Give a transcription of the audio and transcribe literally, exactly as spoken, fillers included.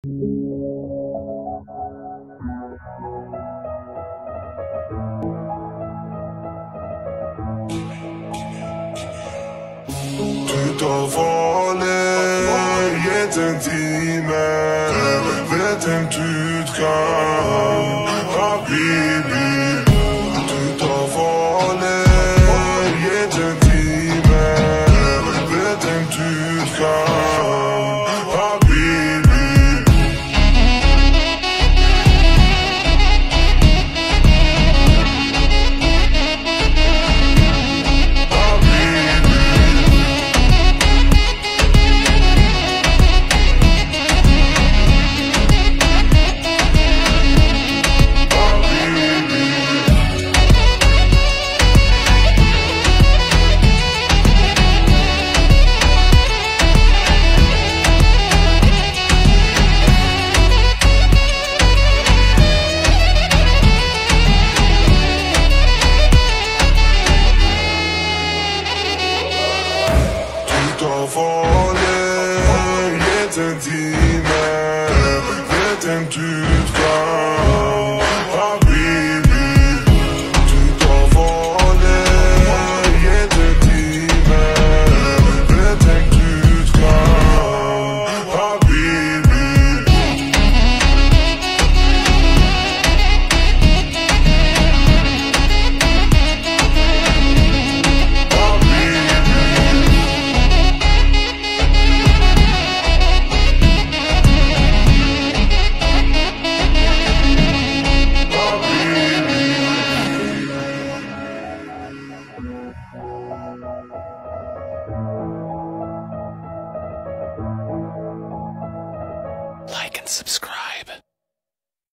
Tu t'envolais, est intime, vet du kan, habibi. Tu t'envolais, est intime, vet du kan, habibi. T'envolais, est intime, vet du kan, habibi. Tu t'envolais, est intime, vet du kan, habibi. Like and subscribe.